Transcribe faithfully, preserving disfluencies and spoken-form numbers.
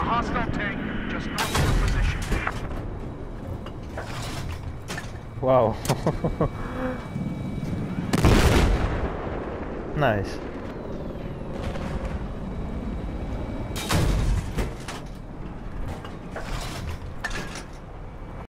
hostile tank just north of your position. Wow. Nice.